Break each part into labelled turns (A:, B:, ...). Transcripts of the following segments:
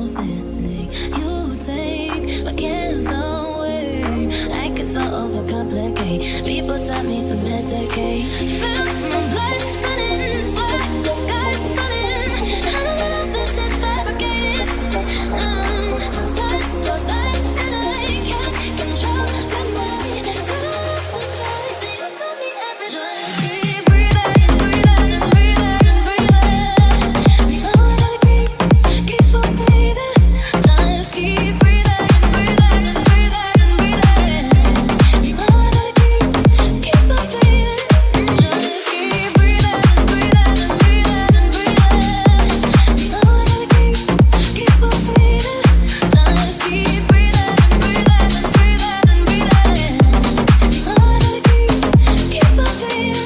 A: no spinning. You take my cares away. I get so overcomplicate. People tell me to medicate. Feel my blood running, sweat, the sky's falling. I don't know if this shit's fabricated. Time goes by and I can't control my mind. Don't try, you tell me everything. Keep breathing, breathing, and breathing, and breathing. You know I gotta keep on breathing. Just keep breathing, breathing, and breathing, and breathing. You know I gotta keep on breathing. Just keep breathing, breathing, and breathing, and breathing. You know I gotta keep on breathing. Just keep breathing, breathing, and breathing, and breathing. You know I gotta keep on breathing.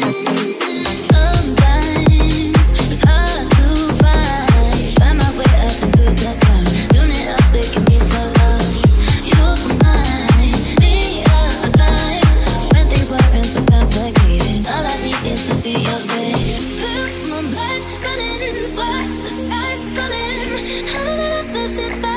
A: Sometimes it's hard to find my way up into the cloud. Doing it up, they can be so low. You remind me of a time when things weren't so complicated. All I need is to see your face. Feel my blood running, sweat, the sky's falling. I don't know if this shit's